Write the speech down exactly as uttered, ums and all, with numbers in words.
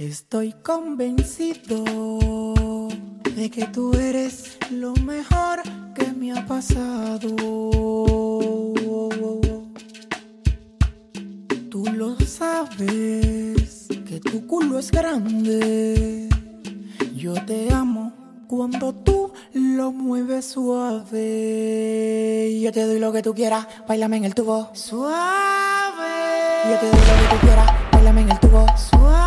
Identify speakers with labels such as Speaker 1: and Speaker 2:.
Speaker 1: Estoy convencido de que tú eres lo mejor que me ha pasado. Tú lo sabes, que tu culo es grande. Yo te amo cuando tú lo mueves suave. Yo te doy lo que tú quieras, báilame en el tubo. Suave. Yo te doy lo que tú quieras, báilame en el tubo. Suave.